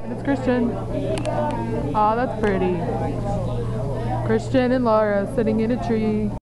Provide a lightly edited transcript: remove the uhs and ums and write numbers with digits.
It's Christian. Oh, that's pretty. Christian and Laura sitting in a tree.